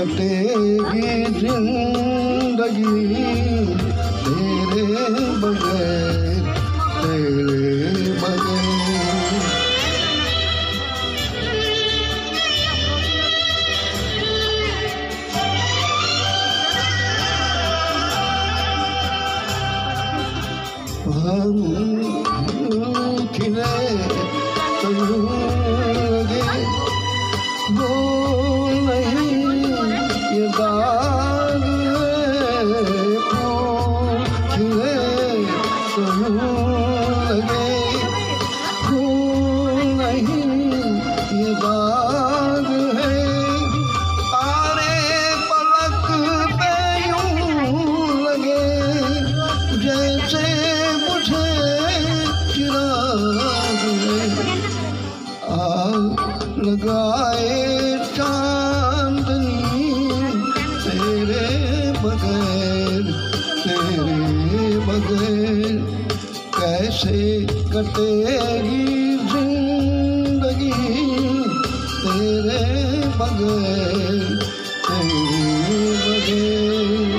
कटेगी जिंदगी तेरे बगैर, तेरे बगैर। हम खिले तो लगे वो नहीं ये दाग है, खिले तो लगे वो नहीं ये दाग है। तारे पलक पे यूं लगे जैसे लगाए चांदनी तेरे बगैर, तेरे बगैर कैसे कटेगी जिंदगी तेरे बगैर, तेरे बगैर।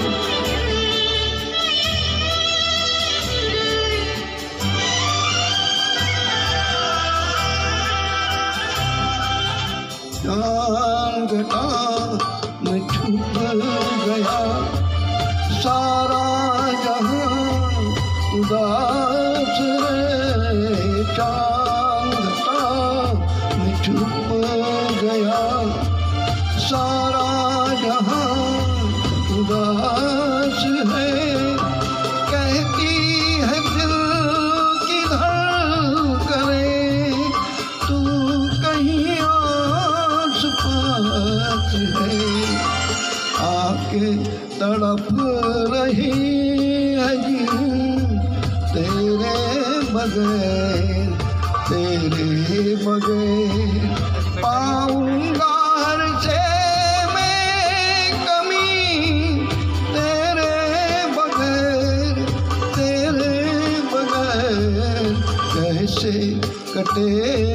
चांद घटा में छुप गया सारा जहां उदास है। चांद घटा में छुप गया सारा जहां उदास है। कहती है दिल की धड़कनें तू कहीं है, आके तड़प रही है जी तेरे बगैर, तेरे बगैर। पाऊंगा हर से मैं कमी तेरे बगैर, तेरे बगैर कैसे कटे